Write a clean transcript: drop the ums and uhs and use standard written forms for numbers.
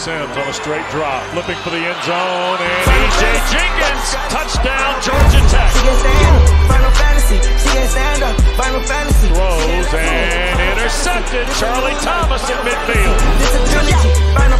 Sims on a straight drop, flipping for the end zone, and E.J. Jenkins, touchdown, Georgia Tech. Final Fantasy, she can stand up, Final Fantasy. Throws and intercepted, Charlie Thomas at midfield. This is trilogy, Final